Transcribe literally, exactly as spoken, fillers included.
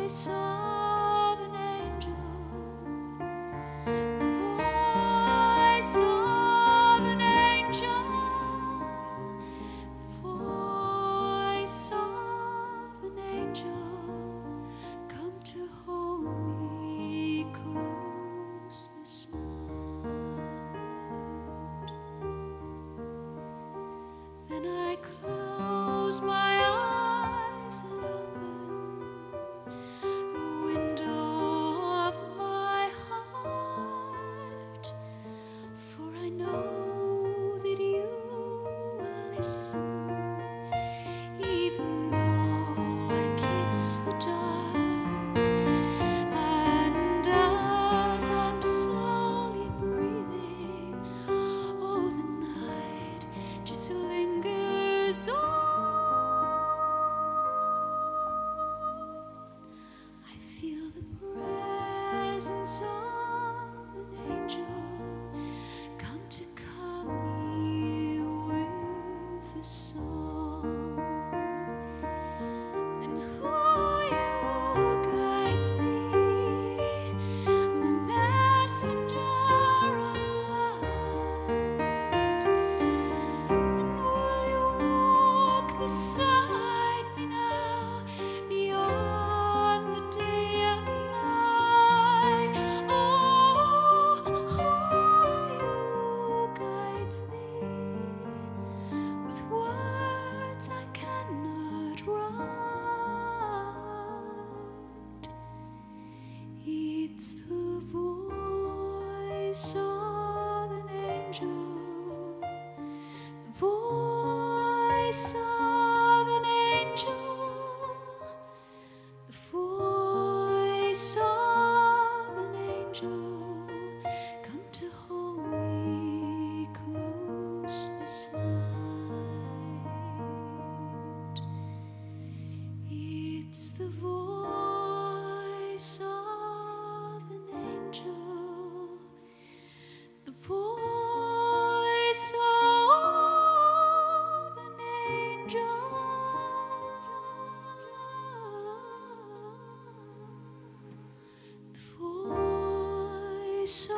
voice of an angel, the voice of an angel, the voice of an angel, come to hold me close this night. Then I close my eyes and open the window of my heart, for I know that you will listen, even though I kiss the dark. And as I'm slowly breathing, oh, the night just lingers on. I feel the presence of an angel come to calm me with a song. And who you guides me, my messenger of light. And will you walk beside me now, beyond the day and night? Oh, who you guides me with words I cannot write. It's the voice of an angel, the voice of an angel, the voice of an angel, come to hold me close this night. It's the voice of an angel, the voice of an angel, the voice